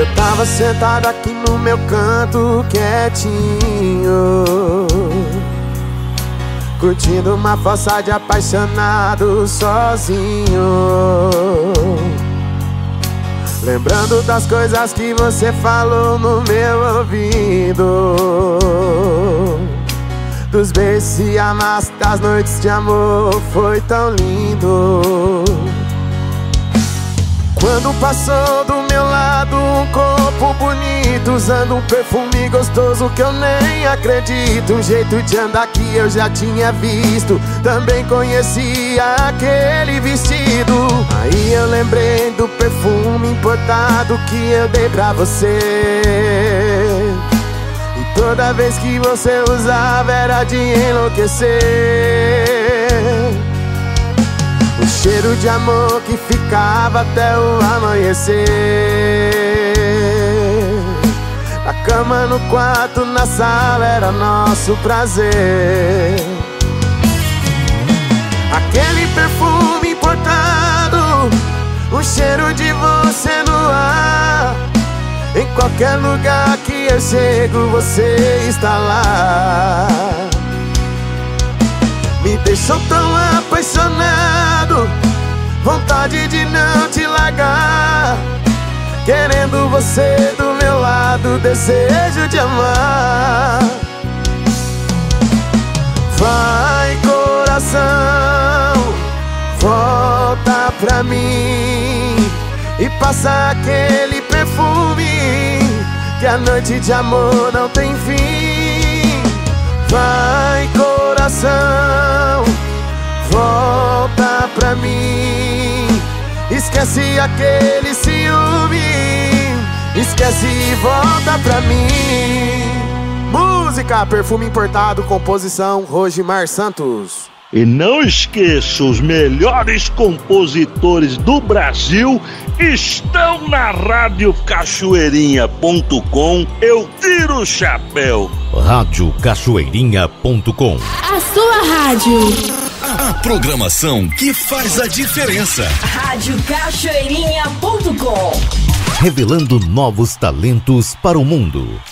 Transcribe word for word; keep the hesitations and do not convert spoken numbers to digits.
Eu tava sentado aqui no meu canto quietinho, curtindo uma fossa de apaixonado sozinho, lembrando das coisas que você falou no meu ouvido, dos beijos e amassos, das noites de amor, foi tão lindo. Quando passou do meu lado um corpo bonito, usando um perfume gostoso que eu nem acredito, um jeito de andar que eu já tinha visto, também conhecia aquele vestido. Aí eu lembrei do perfume importado que eu dei pra você, e toda vez que você usava era de enlouquecer. O cheiro de amor que ficava até o amanhecer, a cama, no quarto, na sala, era nosso prazer. Aquele perfume importado, o cheiro de você no ar, em qualquer lugar que eu chego você está lá. Me deixou tão apaixonado, vontade de não te largar, querendo você do meu lado, desejo de amar. Vai, coração, volta pra mim e passa aquele perfume, que a noite de amor não tem fim. Vai, coração, volta pra mim, esquece aquele ciúme, esquece e volta pra mim. Música, perfume importado, composição Rogemar Santos. E não esqueça, os melhores compositores do Brasil estão na rádio cachoeirinha ponto com. Eu tiro o chapéu. rádio cachoeirinha ponto com. A sua rádio. A programação que faz a diferença. rádio cachoeirinha ponto com. Revelando novos talentos para o mundo.